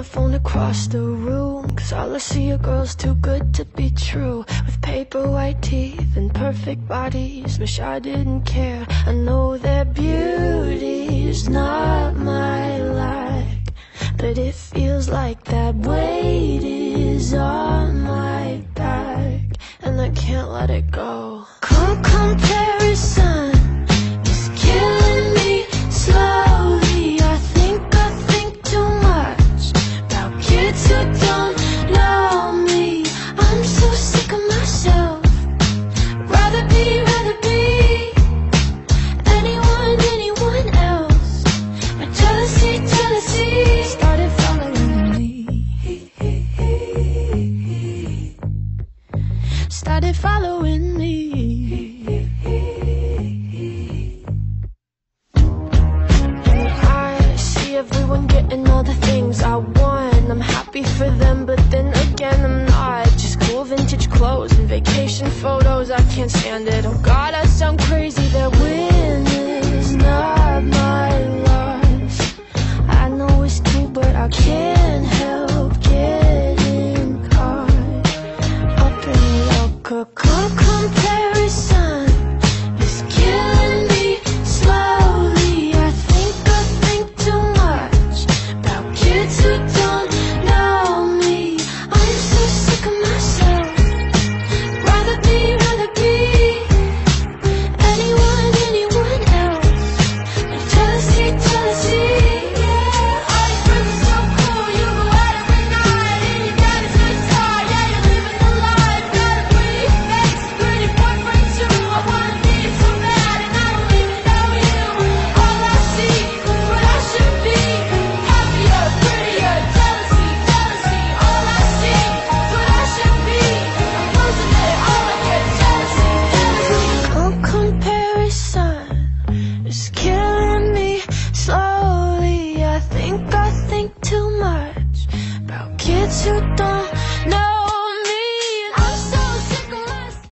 my phone across the room, 'cause all I see are girls too good to be true, with paper white teeth and perfect bodies. Wish I didn't care. I know their beauty is not my like, but it feels like that weight is on my back, and I can't let it go. Comparison is killing me slowly. I think too much about kids who don't know me. I'm so sick of myself. Rather be anyone else. My jealousy started following me. Started following me. And I see everyone getting all the things I want. I'm happy for them, but then again I'm not. Just cool vintage clothes and vacation photos, I can't stand it. Oh God, I sound crazy. Their win is not my loss. I know it's true, but I can't help getting caught up in your comparison is killing me slowly. I think too much about kids who don't know me. I'm so sick of myself. Rather be anyone else. My jealousy, yeah. All these friends are so cool, you go out every night, and you got a good time, yeah, you're living the life. Got a pretty face, pretty boyfriend too. I wanna be so bad, and I don't even know you. All I see is what I should be. Happier, prettier, jealousy. All I see is what I should be. I'm losing it, all I get jealousy. Comparison is killing me slowly. I think too much about kids who don't